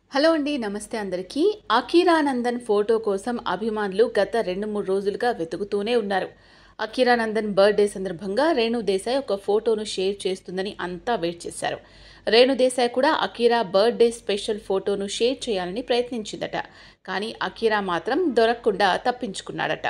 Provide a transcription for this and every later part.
Hello అండి, నమస్తే అందరికీ. అఖీరా నందన్ ఫోటో కోసం అభిమానులు గత 2-3 రోజులుగా వెతుకుతూనే ఉన్నారు. అఖీరా నందన్ బర్త్డే సందర్భంగా రేణు దేశాయ్ ఒక ఫోటోను షేర్ చేస్తుందని అంతా వెయిట్ చేశారు. రేణు దేశాయ్ కూడా అఖీరా బర్త్డే స్పెషల్ ఫోటోను షేర్ చేయాలని ప్రయత్నించిందట. కానీ అఖీరా మాత్రం దొరకకుండా తప్పించుకున్నాడట.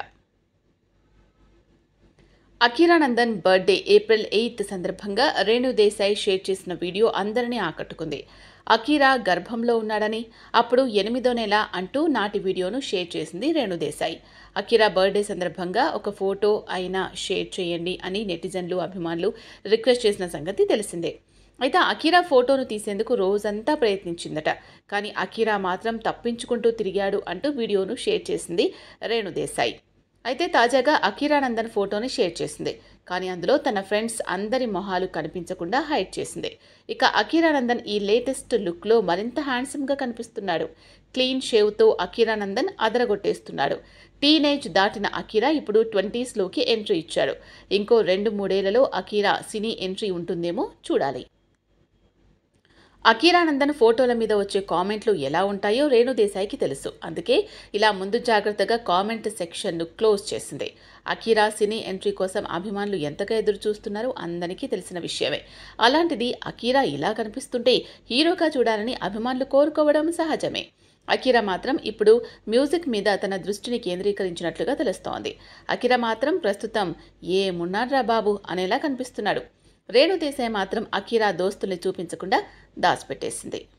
అఖీరా నందన్ బర్త్డే ఏప్రిల్ 8 సందర్భంగా రేణు దేశాయ్ షేర్ చేసిన వీడియో అందరినీ ఆకట్టుకుంది. అఖీరా గర్భంలో ఉన్నాడని, అప్పుడు 8వ నెల అంటూ నాటి వీడియోను షేర్ చేసింది రేణు దేశాయ్. అఖీరా బర్త్డే సందర్భంగా ఒక ఫోటో అయినా షేర్ చేయండి అని నెటిజన్లు, అభిమానులు రిక్వెస్ట్ చేసిన సంగతి తెలిసిందే. అయితే అఖీరా ఫోటోను తీసేందుకు రోజంతా ప్రయత్నించిందట. కానీ అఖీరా మాత్రం తప్పించుకుంటూ తిరిగాడు అంటూ వీడియోను షేర్ చేసింది రేణు దేశాయ్. అయితే తాజాగా అఖీరా నందన్ ఫోటోని షేర్ చేసింది. కానీ అందులో తన ఫ్రెండ్స్ అందరి మొహాలు కనిపించకుండా హైడ్ చేసింది. ఇక అఖీరా నందన్ ఈ లేటెస్ట్ లుక్లో మరింత హ్యాండ్సమ్గా కనిపిస్తున్నాడు. క్లీన్ షేవ్తో అఖీరా నందన్ అదరగొట్టేస్తున్నాడు. టీనేజ్ దాటిన అఖీరా ఇప్పుడు 20sలోకి ఎంట్రీ ఇచ్చాడు. ఇంకో 2-3 ఏళ్లలో అఖీరా సినీ ఎంట్రీ ఉంటుందేమో చూడాలి. అఖీరా నందన్ ఫోటోల మీద వచ్చే కామెంట్లు ఎలా ఉంటాయో రేణు దేశాయ్కి తెలుసు. అందుకే ఇలా ముందు జాగ్రత్తగా కామెంట్ సెక్షన్ను క్లోజ్ చేసింది. అఖీరా సినీ ఎంట్రీ కోసం అభిమానులు ఎంతగా ఎదురు చూస్తున్నారో అందరికీ తెలిసిన విషయమే. అలాంటిది అఖీరా ఇలా కనిపిస్తుంటే హీరోగా చూడాలని అభిమానులు కోరుకోవడం సహజమే. అఖీరా మాత్రం ఇప్పుడు మ్యూజిక్ మీద తన దృష్టిని కేంద్రీకరించినట్లుగా తెలుస్తోంది. అఖీరా మాత్రం ప్రస్తుతం ఏమున్నాడ్రా బాబు అనేలా కనిపిస్తున్నాడు. రేణు దేశాయ్ మాత్రం అఖీరా దోస్తుల్ని చూపించకుండా దాచిపెట్టేసింది.